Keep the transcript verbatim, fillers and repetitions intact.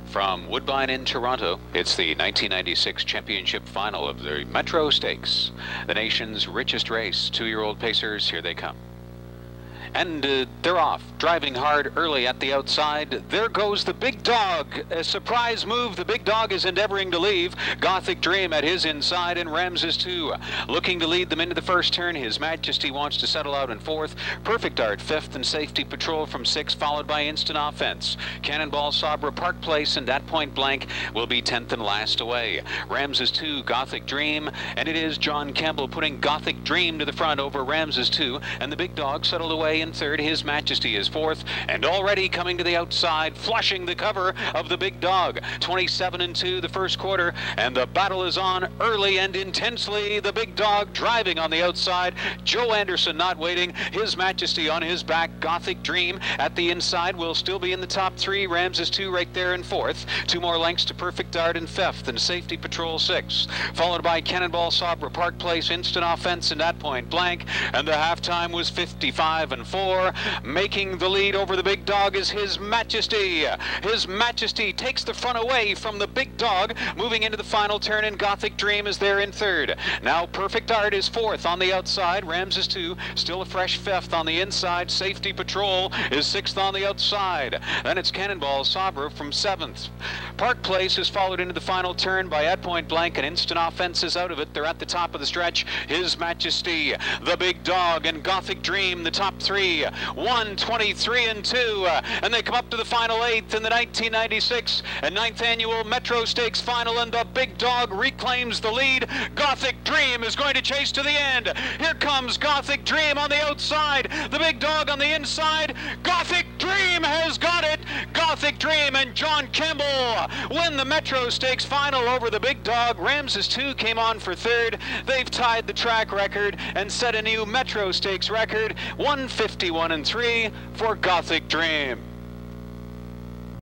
From Woodbine in Toronto, it's the nineteen ninety-six championship final of the Metro Stakes, the nation's richest race. Two-year-old pacers, here they come. And uh, they're off, driving hard early at the outside. There goes the big dog. A surprise move. The big dog is endeavoring to leave. Gothic Dream at his inside, and Ramses too. Looking to lead them into the first turn. His Majesty wants to settle out in fourth. Perfect Art fifth, and Safety Patrol from sixth, followed by Instant Offense. Cannonball Sabra, Park Place, and At Point Blank will be tenth and last away. Ramses two, Gothic Dream, and it is John Campbell putting Gothic Dream to the front over Ramses two, and the big dog settled away in third. His Majesty is fourth, and already coming to the outside, flushing the cover of the big dog. twenty-seven and two the first quarter, and the battle is on early and intensely. The big dog driving on the outside. Joe Anderson not waiting. His Majesty on his back. Gothic Dream at the inside will still be in the top three. Ramses two right there in fourth. Two more lengths to Perfect Art in fifth, and Safety Patrol sixth, followed by Cannonball Sabra, Park Place, Instant Offense, and At Point Blank. And the halftime was fifty-five and four. Making the lead over the big dog is His Majesty. His Majesty takes the front away from the big dog, moving into the final turn, and Gothic Dream is there in third. Now Perfect Art is fourth on the outside. Ramses two, still a fresh fifth on the inside. Safety Patrol is sixth on the outside. Then it's Cannonball Sabra from seventh. Park Place is followed into the final turn by At Point Blank, and Instant Offense is out of it. They're at the top of the stretch. His Majesty, the big dog, and Gothic Dream, the top three. one twenty-three and two, uh, and they come up to the final eighth in the nineteen ninety-six and ninth annual Metro Stakes final, and the big dog reclaims the lead. Gothic Dream is going to chase to the end. Here comes Gothic Dream on the outside, the big dog on the inside. Gothic Dream has got it. Gothic Dream and John Campbell win the Metro Stakes final over the big dog. Ramses two came on for third. They've tied the track record and set a new Metro Stakes record, one fifty-one and three for Gothic Dream.